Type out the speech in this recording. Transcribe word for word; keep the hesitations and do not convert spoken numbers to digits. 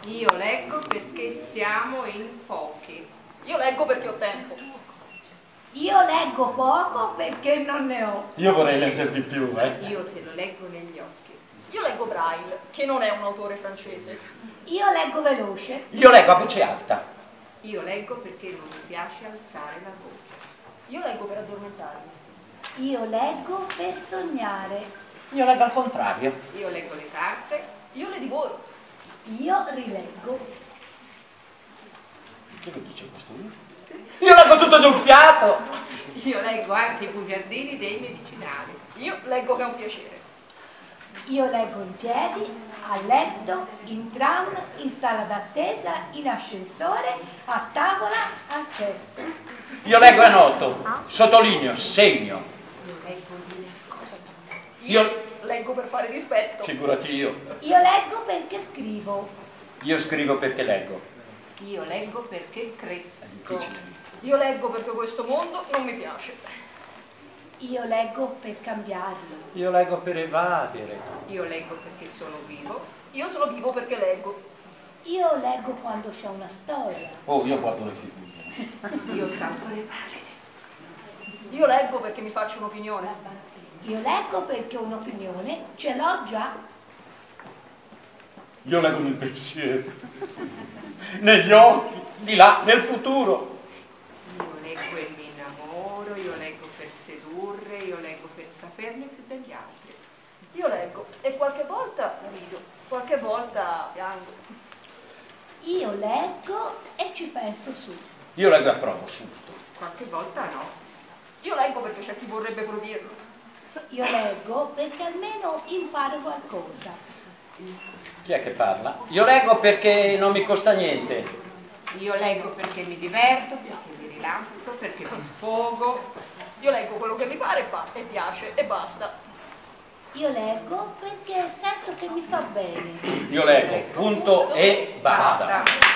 Io leggo perché siamo in pochi. Io leggo perché ho tempo. Io leggo poco perché non ne ho. Io vorrei leggere di più, eh. Io te lo leggo negli occhi. Io leggo Braille, che non è un autore francese. Io leggo veloce. Io leggo a voce alta. Io leggo perché non mi piace alzare la voce. Io leggo per addormentarmi. Io leggo per sognare. Io leggo al contrario. Io leggo le carte. Io le divoro. Io rileggo. Che lo dice questo libro? Io leggo tutto d'un fiato. Io leggo anche i bugiardini dei medicinali. Io leggo che è un piacere. Io leggo in piedi, a letto, in tram, in sala d'attesa, in ascensore, a tavola, al cesso. Io leggo a noto, sottolineo, segno. Io leggo di nascosto. Io, Io- leggo per fare dispetto. Figurati io. Io leggo perché scrivo. Io scrivo perché leggo. Io leggo perché cresco. Difficile. Io leggo perché questo mondo non mi piace. Io leggo per cambiarlo. Io leggo per evadere. Io leggo perché sono vivo. Io sono vivo perché leggo. Io leggo quando c'è una storia. Oh, io guardo le figure. Io salto le pagine. Io leggo perché mi faccio un'opinione. Io leggo perché un'opinione ce l'ho già. Io leggo nel pensiero, negli occhi, di là, nel futuro. Io leggo e mi innamoro. Io leggo per sedurre. Io leggo per saperne più degli altri. Io leggo e qualche volta rido, qualche volta piango. Io leggo e ci penso su. Io leggo e approvo subito. Qualche volta no. Io leggo perché c'è chi vorrebbe proibirlo. Io leggo perché almeno imparo qualcosa. Chi è che parla? Io leggo perché non mi costa niente. Io leggo perché mi diverto, perché mi rilasso, perché mi sfogo. Io leggo quello che mi pare e pa- e piace e basta. Io leggo perché sento che mi fa bene. Io leggo, punto e basta. Basta.